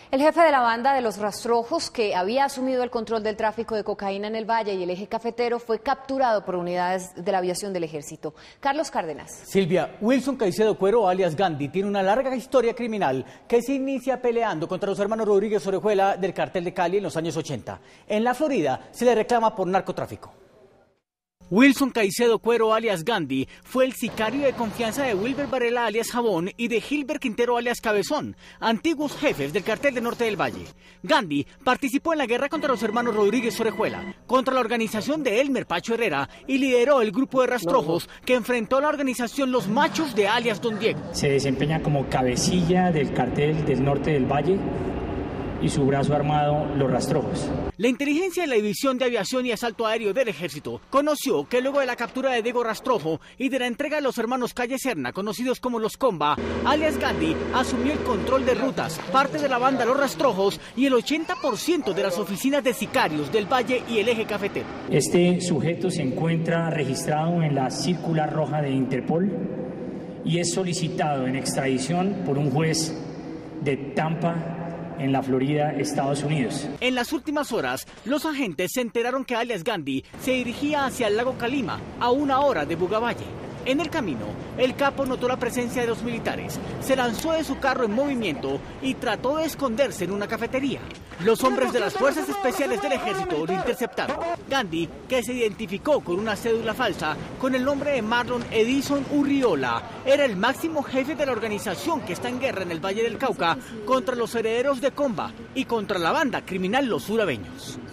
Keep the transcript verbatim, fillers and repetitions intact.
El jefe de la banda de los Rastrojos, que había asumido el control del tráfico de cocaína en el Valle y el eje cafetero, fue capturado por unidades de la aviación del ejército. Carlos Cárdenas. Silvia, Wilson Caicedo Cuero, alias Gandhi, tiene una larga historia criminal que se inicia peleando contra los hermanos Rodríguez Orejuela del cartel de Cali en los años ochenta. En la Florida se le reclama por narcotráfico. Wilson Caicedo Cuero, alias Gandhi, fue el sicario de confianza de Wilber Varela, alias Jabón, y de Gilbert Quintero, alias Cabezón, antiguos jefes del cartel del Norte del Valle. Gandhi participó en la guerra contra los hermanos Rodríguez Orejuela, contra la organización de Elmer Pacho Herrera, y lideró el grupo de rastrojos que enfrentó a la organización Los Machos de alias Don Diego. Se desempeña como cabecilla del cartel del Norte del Valle y su brazo armado, Los Rastrojos. La inteligencia de la División de Aviación y Asalto Aéreo del Ejército conoció que luego de la captura de Diego Rastrojo y de la entrega de los hermanos Calle Serna, conocidos como los Comba, alias Gandhi asumió el control de rutas, parte de la banda Los Rastrojos y el ochenta por ciento de las oficinas de sicarios del Valle y el eje cafetero. Este sujeto se encuentra registrado en la circular roja de Interpol y es solicitado en extradición por un juez de Tampa, en la Florida, Estados Unidos. En las últimas horas, los agentes se enteraron que alias Gandhi se dirigía hacia el lago Calima, a una hora de Bugavalle. En el camino, el capo notó la presencia de los militares, se lanzó de su carro en movimiento y trató de esconderse en una cafetería. Los hombres de las Fuerzas Especiales del Ejército lo interceptaron. Gandhi, que se identificó con una cédula falsa con el nombre de Marlon Edison Urriola, era el máximo jefe de la organización que está en guerra en el Valle del Cauca contra los herederos de Comba y contra la banda criminal Los Urabeños.